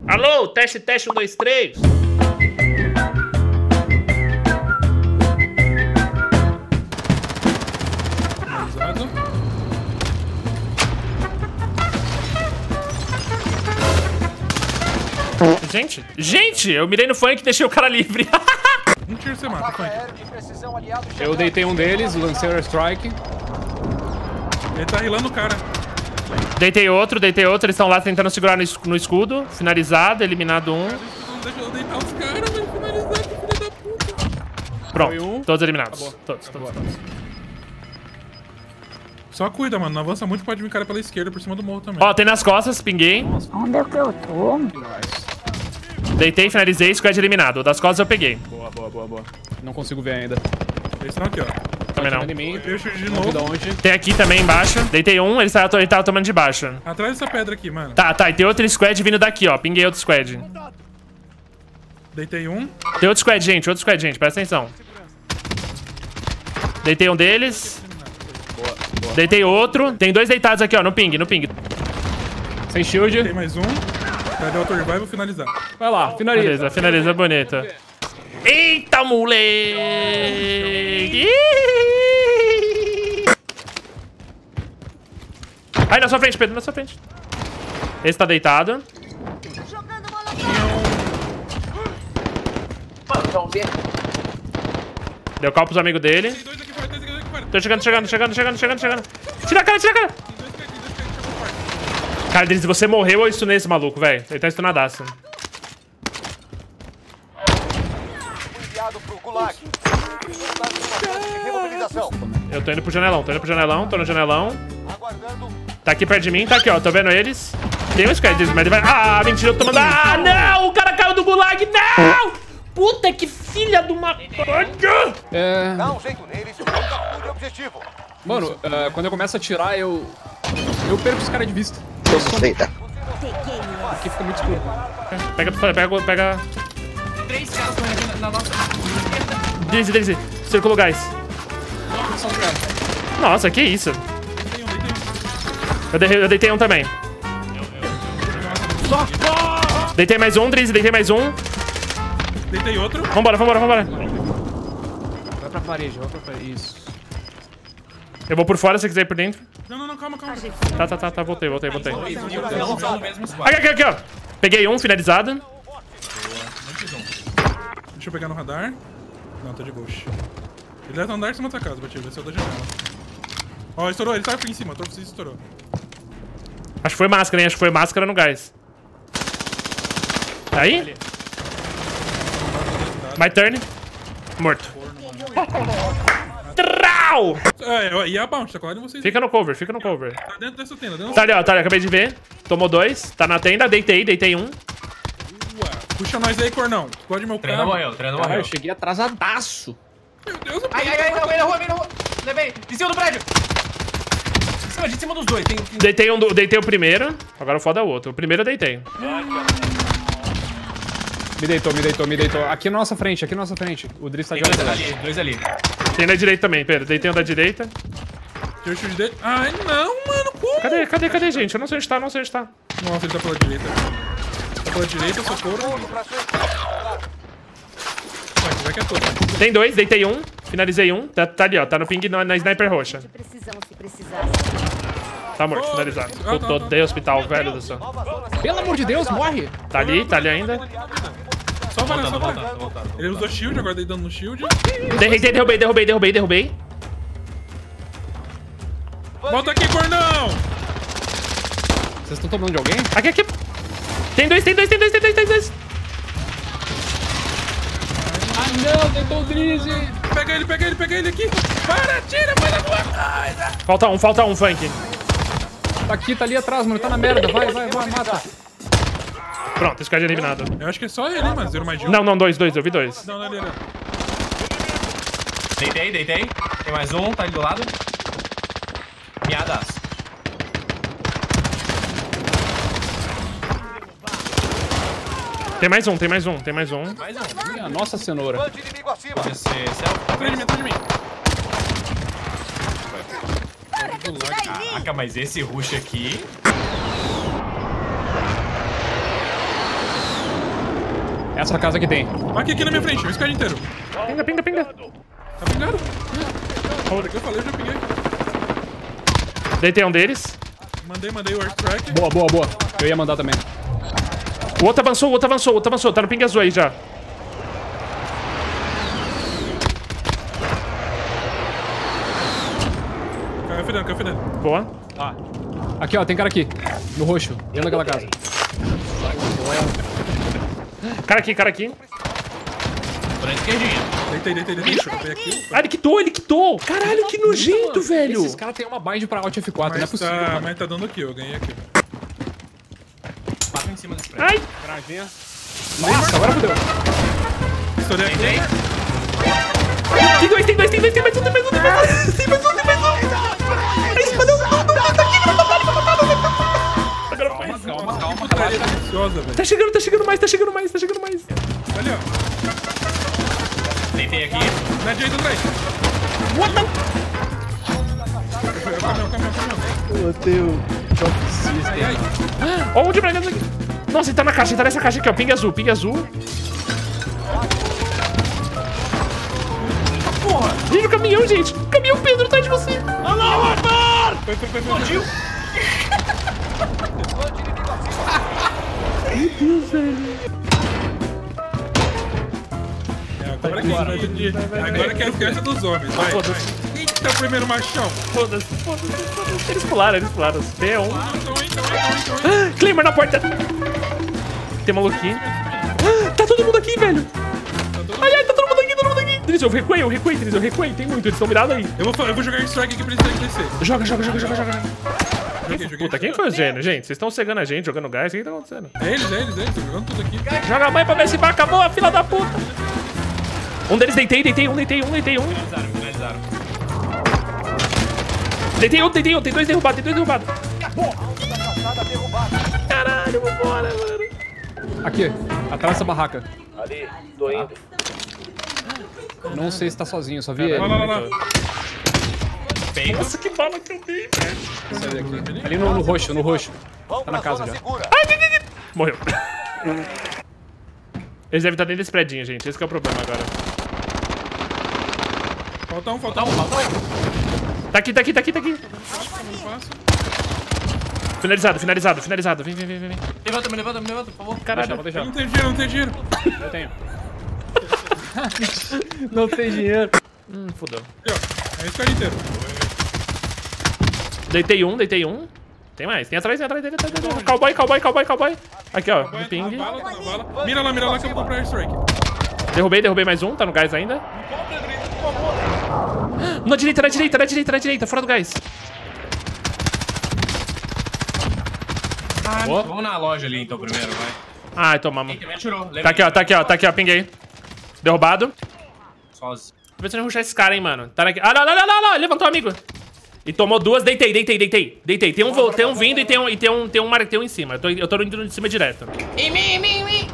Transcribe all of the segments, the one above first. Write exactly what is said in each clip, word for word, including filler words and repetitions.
Alô, teste, teste, um, dois, três. Gente, gente, eu mirei no funk e deixei o cara livre. Um tiro você mata, funk. Eu deitei um deles, lancei o airstrike. Ele tá rilando o cara. Deitei outro, deitei outro. Eles estão lá tentando segurar no, no escudo. Finalizado, eliminado um. Não deixa eu deitar os caras, vai finalizar, que filho da puta. Pronto, um. todos eliminados. Acabou. Todos, todos, Acabou. todos. Só cuida, mano. Não avança muito, pode vir cara pela esquerda, por cima do morro também. Ó, tem nas costas, pinguei. Onde é que eu tô? Deitei, finalizei, squad eliminado. O das costas eu peguei. Boa, boa, boa, boa. Não consigo ver ainda. Eles estão aqui, ó. Também não. Em mim. Eu chute de Não vi de novo. onde. Tem aqui também embaixo. Deitei um, ele tava, ele tava tomando de baixo. Atrás dessa pedra aqui, mano. Tá, tá, e tem outro squad vindo daqui, ó. Pinguei outro squad. Deitei um. Tem outro squad, gente, outro squad, gente, presta atenção. Deitei um deles. Boa, boa. Deitei outro. Tem dois deitados aqui, ó, no ping, no ping. Sem shield. Tem mais um. Vai dar auto revive e vou finalizar. Vai lá, finaliza. Beleza, finaliza bonita. Eita, moleque! Aí, na sua frente, Pedro, na sua frente. Esse tá deitado. Deu cal pros amigos dele. Tem dois aqui fora, dois aqui fora. Tô chegando, chegando, chegando, chegando, chegando, chegando. Tira a cara, tira a cara. Tem dois aqui, dois aqui, chegou forte. Cara, Drizzy, você morreu ou eu stunei esse maluco, velho? Ele tá stunadaço. Eu tô indo pro janelão, tô indo pro janelão, tô no janelão. Tá aqui perto de mim, tá aqui, ó, tô vendo eles. Tem um squad, mas ele vai... Ah, mentira, eu tô mandando... Ah, não! O cara caiu do gulag, não! Puta, que filha de uma... É... Dá um jeito neles e capture o objetivo. Mano, uh, quando eu começo a atirar, eu... Eu perco os caras de vista. Aqui fica muito escuro. Pega, pega, pega... Três caras correndo na nossa... Drizzy, Drizzy, circula o gás. Nossa, que isso? Eu, de, eu deitei um também. Deitei mais um, Drizzy, deitei mais um. Deitei outro. Vambora, vambora, vambora. Vai pra parede, vai pra parede. Isso. Eu vou por fora se você quiser ir por dentro. Não, não, não, calma, calma. Tá, tá, tá, tá, voltei, voltei, voltei. Não são o mesmo squad. Aqui, aqui, aqui, ó. Peguei um, finalizado. Deixa eu pegar no radar. Não, tá de ghost. Ele deve andar em cima da tua casa, Batido. Vai ser o da janela. Ó, estourou, ele saiu aqui em cima. A torre estourou. Acho que foi máscara, hein? Acho que foi máscara no gás. Aí? My turn. Morto. Trau! É, e a bounce, tá colado em vocês. Fica no cover, fica no cover. Tá dentro dessa tenda, dentro Tá ali, ó, tá ali, acabei de ver. Tomou dois, tá na tenda, deitei, deitei um. Ué, puxa nós aí, cornão. Pode meu Treino carro. morreu, treino Caralho, morreu. eu cheguei atrasadaço. Meu Deus, eu Ai, ai, ai, não, vem na rua, vem na rua. Levei, em cima do prédio. Em cima, de cima dos dois. Tem, tem... Deitei, um, do- deitei o primeiro, agora o foda é o outro. O primeiro eu deitei. Me deitou, me deitou, me deitou. Aqui na nossa frente, aqui na nossa frente. O Driz tá de Tem dois olho. ali, dois ali. Tem na direita também, Pedro. Deitei um da direita. Tira o chute dele. Ai, não, mano. Como? Cadê, cadê, cadê, gente? Eu não sei onde tá, não sei onde tá. Nossa, ele tá pela direita. Tá pela direita, socorro. Vai, vai que é todo. Tem dois, deitei um, finalizei um. Tá, tá ali, ó, tá no ping na, na sniper roxa. Precisamos se precisar. Tá morto, finalizado. Ah, tá, Puta, tá. odeio hospital, velho do céu. Pelo amor de Deus, morre. Tá ali, tá ali ainda. Só vai, só Voltando, vai. voltando, voltando. Ele usou shield, agora tá dando no shield. Derretei, derrubei, derrubei, derrubei, derrubei. Volta aqui, cornão! Vocês estão tomando de alguém? Aqui, aqui. Tem dois, tem dois, tem dois, tem dois, tem dois. Ah, não, deitou o Driz. Pega ele, pega ele, pega ele aqui. Para, tira, faz alguma coisa. Falta um, falta um, Funk. Tá aqui, tá ali atrás, mano. Tá na merda. Vai, vai, vai, mata. Pronto, esse cara é eliminado. Eu acho que é só ele, hein, mano. Zero mais de um. Não, não, dois, dois, eu vi dois. Não, não, ali, ali. Deitei, deitei. Tem mais um, tá ali do lado. Miadas. Tem mais um, tem mais um, tem mais um. Mais um. Minha nossa cenoura. Bande inimigo acima. Pode ser self. Atrás de mim, atrás de mim. Caraca, mas esse rush aqui... Essa casa aqui tem. Aqui, aqui na minha frente, o squad inteiro. Pinga, pinga, pinga. Tá pingado? Olha que eu falei, eu já pinguei. Deitei um deles. Mandei, mandei o airstrike. Boa, boa, boa. Eu ia mandar também. O outro avançou, o outro avançou, o outro avançou. Tá no ping azul aí já. Caiu fedendo, caiu fedendo. Boa. Tá. Aqui, ó. Tem cara aqui. No roxo. Dentro daquela casa. Cara aqui, cara aqui. Tô na esquerdinha. Deitei, deitei, deitei. Deixa eu ver aqui. Ah, ele quitou, ele quitou. Caralho, que nojento, velho. Esses caras têm uma bind pra Alt F quatro. Não é Mas possível, tá, mano. mas tá dando aqui, eu ganhei aqui. Bato em cima desse prédio. Ai. Granadinha. Nossa, agora fodeu. Estourei aqui. Tem. Tem dois, tem dois, tem dois, tem mais um, tem mais um, tem mais um. Tem mais um, tem mais um. Aí espadão tudo. Tá aqui, pra matar, pra matar, pra matar. Agora foi. Calma, calma, Putaria relaxa. deliciosa, velho. Tá chegando, tá chegando mais, tá chegando mais, tá chegando mais. Ali, ó. Deitei aqui. Na direita do trem. What the... Caminhão, caminhão, caminhão. Eu tenho Shock System. Ai, ai. Ó, onde pra cá? Nossa, ele tá na caixa, ele tá nessa caixa aqui, ó. Ping azul, ping azul. Porra. Ih, o caminhão, gente. O caminhão, Pedro, tá de você. Allahu Akbar. Foi, foi, foi, foi. Explodiu. Meu Deus, velho. Agora que, agora que é a festa dos homens. Vai, vai. Eita, o primeiro machão. Foda-se, foda-se, foda-se. Eles pularam, eles pularam. B um. Então, então, então, então. Ah, Claymore na porta. Tem maluco aqui. Ah, tá todo mundo aqui, velho. Ai, ai, tá todo mundo aqui, todo mundo aqui. Tris, eu recuei, eu recuei, Tris, eu recuei. Tem muito, eles estão mirados aí. Eu vou, fa- eu vou jogar strike aqui pra eles terem que descer. Joga, joga, joga, joga, joga. Joguei, joguei. Puta, quem foi o gênio, gente? Vocês estão cegando a gente, jogando gás. O que tá acontecendo? É eles, é eles, é eles. Tô jogando tudo aqui. Joga a mãe pra ver se vai, acabou a fila da puta. Um deles deitei, deitei um, deitei um, deitei um. Finalizaram, finalizaram. Deitei um, deitei um, tem dois derrubados, tem dois derrubados. Caralho, vambora, mano. Aqui, atrás dessa barraca. Ali, tô indo. Não sei se tá sozinho, só vi ele. Lá, lá, lá, lá. Feito. Nossa, que bala que eu dei, velho. Sai daqui. Ali no, no roxo, no roxo. Vamos Tá na pra casa zona já. segura. Morreu. Eles devem estar dentro desse predinho, gente. Esse que é o problema agora. Falta um, falta Tá um. um, tá um. Tá aqui, tá aqui, tá aqui, tá aqui. Passo. Finalizado, finalizado, finalizado. Vem, vem, vem, vem. Levanta, me levanta, me levanta, por favor. Deixa, Caralho. vou deixar. Não tem dinheiro, não tem dinheiro. Eu tenho. Não tem dinheiro. Hum, fodeu. Aqui, ó. É esse cara inteiro. Deitei um, deitei um. Tem mais, tem atrás, tem atrás, tem atrás, tem atrás. Cowboy, cowboy, cowboy, cowboy. Aqui, ó, Vai, no ping. tá na bala, tá na bala. Mira lá, mira lá que eu vou comprar airstrike. Derrubei, derrubei mais um, tá no gás ainda. Na direita, na direita, na direita, na direita, fora do gás. Ah, vamos na loja ali então primeiro, vai. Ai, tomamos. Quem me atirou? Lembra? Tá aqui, ó, tá aqui, ó, tá aqui, ó, pinguei. Derrubado. Sozinho. Vê se eu não rushar esse cara, hein, mano. Tá aqui. Ah, não, não, não, não, não, ele levantou, amigo. E tomou duas, deitei, deitei, deitei. Deitei. Tem um, vo- tem um vindo e tem um, e tem um, tem um marteu em cima. Eu tô, eu tô indo de cima direto. Em mim, em mim, em mim.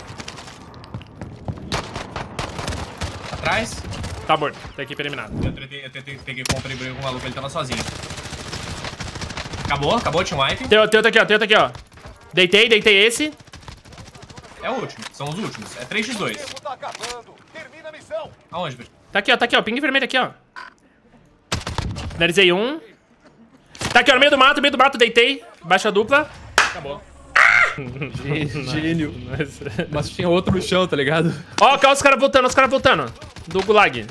Atrás. Tá morto. Tá equipe eliminada. Eu tentei, eu tentei, peguei, comprei com o maluco, ele tava sozinho. Acabou, acabou, tinha um item. Tem, tem outro aqui, ó, tem outro aqui, ó. Deitei, deitei esse. É o último, são os últimos. É três por dois. O tempo tá acabando. Termina a missão. Aonde, Pedro? Tá aqui, ó, tá aqui, ó. Ping vermelho aqui, ó. Finalizei um. Tá aqui, ó, no meio do mato, no meio do mato, deitei. Baixa dupla. Acabou. Gênio. Mas tinha outro no chão, tá ligado? Ó, ó, os caras voltando, os caras voltando. Do gulag.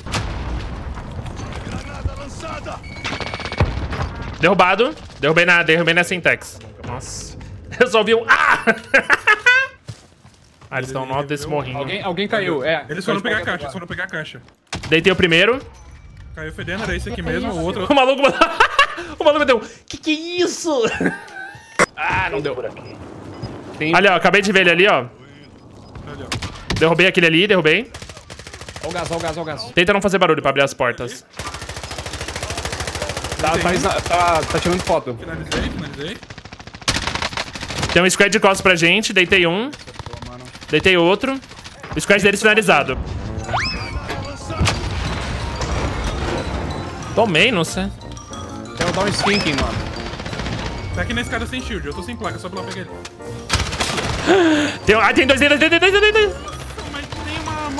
Derrubado. Derrubei na, derrubei na Syntax. Nossa. Eu só vi um... Ah! Ah, eles estão no alto desse morrinho. Alguém, alguém caiu, é. Eles foram pegar a caixa, eles foram pegar a caixa. Deitei o primeiro. Caiu fedendo, era esse aqui mesmo, o outro... O maluco... O maluco deu... Que que é isso? Ah, não deu. Tem... Ali, ó. Acabei de ver ele ali, ó. Ali, ó. Derrubei aquele ali, derrubei. Ó o gás, ó o gás, ó o gás. Tenta não fazer barulho pra abrir as portas. Tá, tá, tá, tá tirando foto. Finalizei, finalizei. Tem um squad de costas pra gente. Deitei um. Deitei outro. O squad deles finalizado. Tomei, não sei. Quero dar um skinking, mano. Tá aqui na escada sem shield, eu tô sem placa, só pra lá pegar ele. Tem, ah, tem dois deles, tem dois, tem dois, tem dois.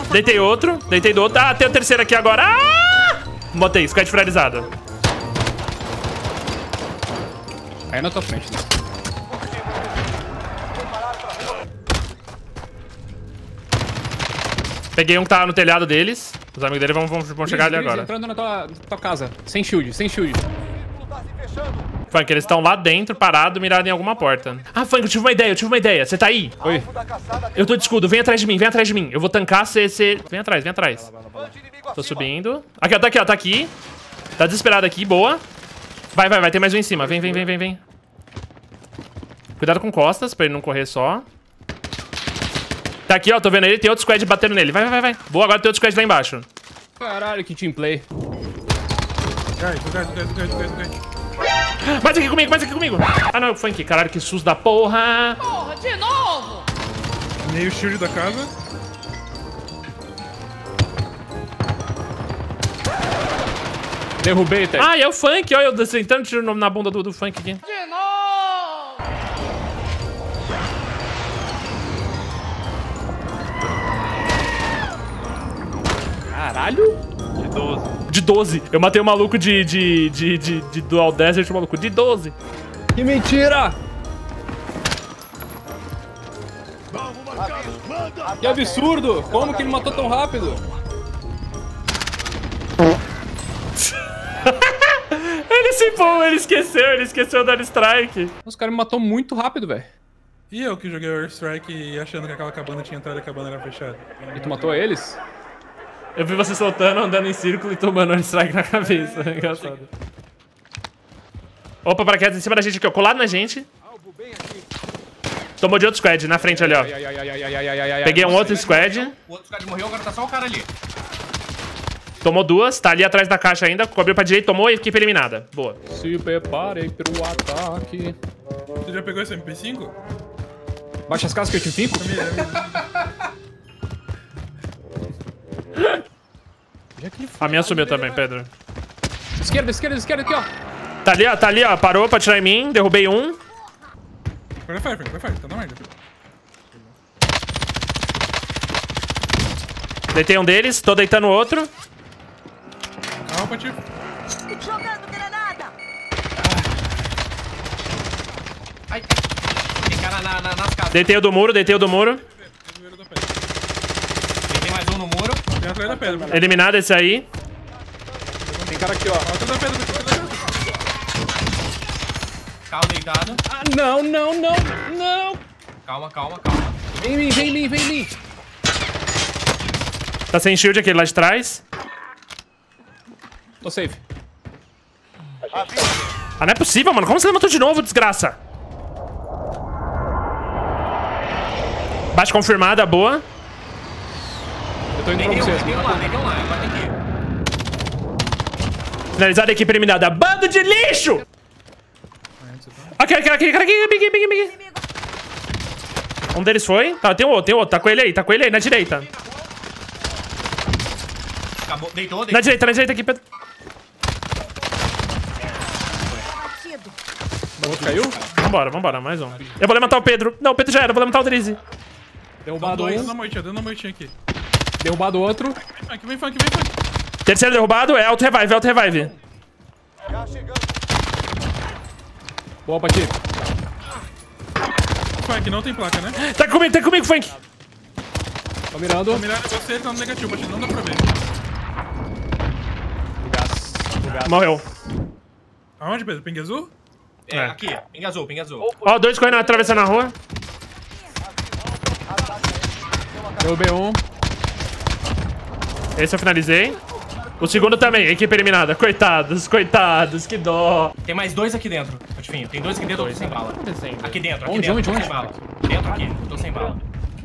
Deitei outro. Deitei do outro. Ah, tem o terceiro aqui agora. Ah! Botei, squad finalizado. Aí na tua frente. Né? Peguei um que tá no telhado deles. Os amigos dele vão, vão, vão chegar ali Breeze, agora. entrando na tua, na tua casa. Sem shield, sem shield. Funk, eles estão lá dentro, parado, mirado em alguma porta. Ah, Funk, eu tive uma ideia, eu tive uma ideia. Você tá aí? Oi. Eu tô de escudo, vem atrás de mim, vem atrás de mim. Eu vou tancar, você... Cê... Vem atrás, vem atrás. Tô subindo. Aqui, ó, tá aqui, ó, tá aqui. Tá desesperado aqui, boa. Vai, vai, vai, tem mais um em cima. Vem, vem, vem, vem, vem. Cuidado com costas, pra ele não correr só. Tá aqui, ó, tô vendo ele, tem outro squad batendo nele. Vai, vai, vai, vai. Boa, agora tem outro squad lá embaixo. Caralho, que team play. Guys, guys, guys, guys, guys, guys. Mais aqui comigo, mais aqui comigo. Ah, não, Funk, caralho, que susto da porra. Porra, de novo! Meio shield da casa. Derrubei, Ted. Ah, e é o Funk, olha eu sentando tiro na bunda do, do Funk aqui. De novo! Caralho. De doze. Eu matei o maluco de, de, de, de, de Dual Desert, o maluco de doze. Que mentira! Que absurdo! Como que ele matou tão rápido? Ele se empolgou, ele esqueceu, ele esqueceu dar strike. Os caras me matou muito rápido, velho. E eu que joguei o Airstrike e achando que aquela cabana tinha entrado e a cabana era fechada. E tu matou eles? Eu vi você soltando, andando em círculo e tomando um strike na cabeça. Engraçado. Opa, paraquedas em cima da gente aqui, ó. Colado na gente. Tomou de outro squad, na frente ali, ó. Ai, ai, ai, ai, ai, ai, ai, ai, Peguei um nossa, outro squad. O outro squad morreu, agora tá só o cara ali. Tomou duas, tá ali atrás da caixa ainda. Cobriu pra direita, tomou, equipe eliminada. Boa. Se preparem pro ataque. Você já pegou esse M P cinco? Baixa as casas que eu te fico. A minha sumiu também, Pedro. Esquerda, esquerda, esquerda, aqui, ó. Tá ali, ó, tá ali, ó. Parou pra atirar em mim, derrubei um. Vai fire, vai fire, tá na merda. Deitei um deles, tô deitando o outro. Calma, Patife. Jogando granada! Ai, ai. Tem cara na, na, nas casas. Deitei o do muro, deitei o do muro. Tem mais um no muro. Tem atrás da pedra, mano. Eliminado esse aí. Tem cara aqui, ó. Atrás da pedra, atrás da pedra. Carro deitado. Ah, não, não, não, não. Calma, calma, calma. Vem em mim, vem em mim, vem em mim. Tá sem shield aquele lá de trás. Tô safe. Ah, não é possível, mano. Como você levantou de novo, desgraça? Baixa confirmada, boa. Eu tô indo pra Deitei um, vocês. deitei um lá, deitei um lá. Agora tem que ir. Finalizada a equipe eliminada. Bando de lixo! Aqui, aqui, aqui, aqui, aqui, aqui, aqui, aqui. Um deles foi. Tá, tem um outro, tem outro. Tá com ele aí, tá com ele aí, na direita. Acabou. Deitou, Na deitou. direita, na direita aqui, Pedro. O outro caiu? Vambora, vambora, mais um. Eu vou levantar o Pedro. Não, o Pedro já era, eu vou levantar o Drizzy. Derrubado Dando um. na moitinha, dando na moitinha aqui. Derrubado outro. Vem funk, vem funk, vem funk. Terceiro derrubado, é auto-revive, é auto-revive. Já chegando. Boa, Pati. Funk, não tem placa, né? Tá comigo, tá comigo, Funk. Tô mirando. Tô mirando você, ele tá no negativo, Patife, não dá pra ver. Gás. Gás. Morreu. Aonde, Pedro? Ping azul? É, É. aqui. Ping azul, ping azul. Ó, dois correndo atravessando a rua. Derrubei um. Esse eu finalizei. O segundo também, equipe eliminada. Coitados, coitados, que dó. Tem mais dois aqui dentro, Patifinho. Tem dois aqui dentro, eu tô sem bala. Aqui dentro, aqui Onde, dentro, onde, tô onde? sem bala. Dentro aqui, eu tô sem bala.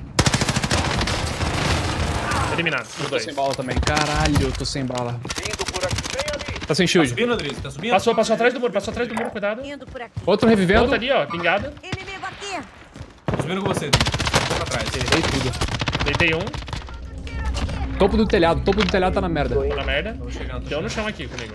Eliminado, os Tô dois. sem bala também. Caralho, eu tô sem bala. Indo por aqui. Vem ali. Tá sem Tá shield. subindo, Adriz? Tá subindo? Passou, passou atrás do muro, passou atrás do muro, cuidado. Indo por aqui. Outro revivendo. Outro ali, ó, pingada. Inimigo aqui. Tô subindo com você, Adriz. Um pouco atrás. Errei tudo. Deitei um, Topo do telhado. Topo do telhado tá na merda. tô na merda. Tô chegando, tô Deu no chegando. chão aqui comigo.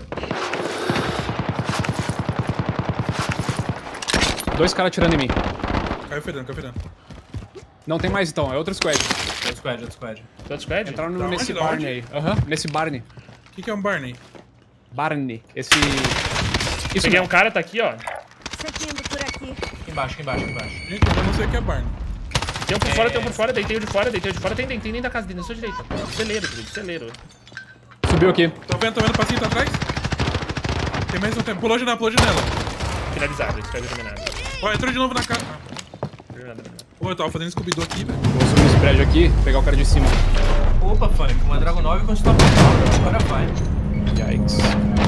Dois caras atirando em mim. Caiu fedendo, caiu fedendo. Não tem mais então, é outro squad. Outro squad, outro squad. Todo squad? Entraram no- Da nesse onde, da Barney onde? aí. Aham, nesse Barney. O que, que é um Barney? Barney. Esse... Isso Peguei um mesmo. cara, tá aqui, ó. Seguindo por aqui. Aqui embaixo, aqui embaixo, aqui embaixo. Gente, eu não sei o que é Barney. Tem um por fora, tem um por fora, deitei o de fora, deitei o de fora. Tem dentro, tem dentro da casa dele, na sua direita. Celeiro, querido, celeiro. Subiu aqui. Tô vendo, tô vendo o passinho, tá atrás? Tem mais um tempo. Pulou a janela, pulou a janela. Finalizado, esse cara terminado. Ó, entrou de novo na casa. Ah, Terminado, terminado. pô, eu tava fazendo Scooby-Doo aqui, velho. Vou subir esse prédio aqui, pegar o cara de cima. Opa, Funk, uma Dragon nove com stop down. Agora vai. Yikes.